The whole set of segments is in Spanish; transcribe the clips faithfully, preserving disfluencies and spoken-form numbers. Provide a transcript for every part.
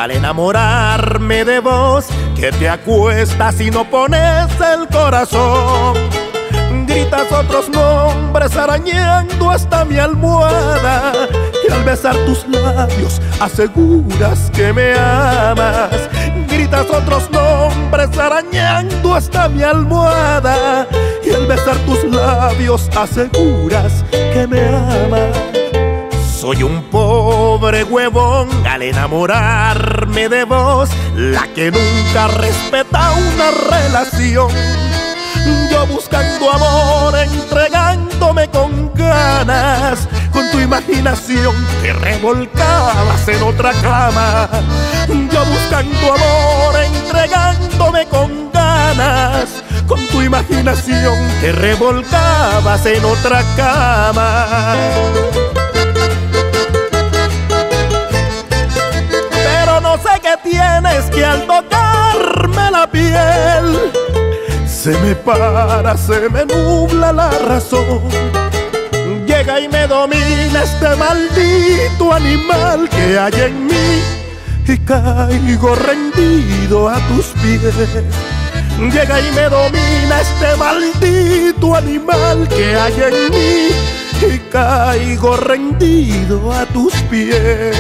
al enamorarme de vos, que te acuestas y no pones el corazón. Gritas otros nombres arañando hasta mi almohada, y al besar tus labios aseguras que me amas. Gritas otros nombres arañando hasta mi almohada, y al besar tus labios aseguras que me amas. Soy un pobre huevón al enamorarme de vos, la que nunca respeta una relación. Yo buscando amor, entregándome con ganas, con tu imaginación te revolcabas en otra cama. Yo buscando amor, entregándome con ganas, con tu imaginación te revolcabas en otra cama. Pero no sé qué tienes, que al tocarme la piel se me para, se me nubla la razón. Llega y me domina este maldito animal que hay en mí, y caigo rendido a tus pies. Llega y me domina este maldito animal que hay en mí, y caigo rendido a tus pies.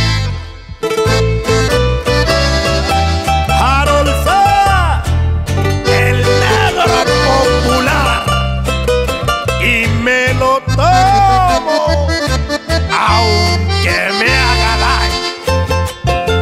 Aunque me haga daño.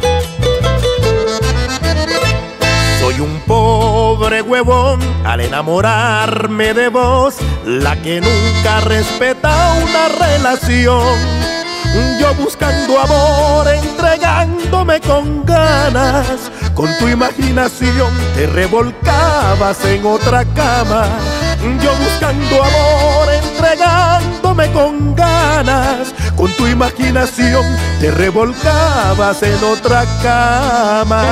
Soy un pobre huevón al enamorarme de vos, la que nunca respeta una relación. Yo buscando amor, entregándome con ganas, con tu imaginación te revolcabas en otra cama. Yo buscando amor, entregándome con ganas, con tu imaginación te revolcabas en otra cama.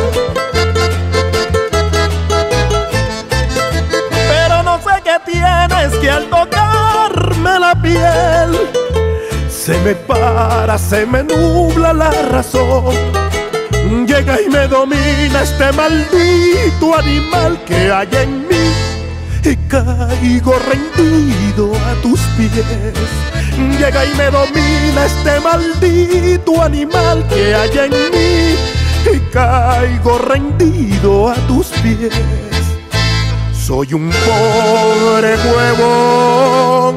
Pero no sé qué tienes, que al tocarme la piel se me para, se me nubla la razón. Llega y me domina este maldito animal que hay en mí, y caigo rendido a tus pies. Llega y me domina este maldito animal que hay en mí, y caigo rendido a tus pies. Soy un pobre huevón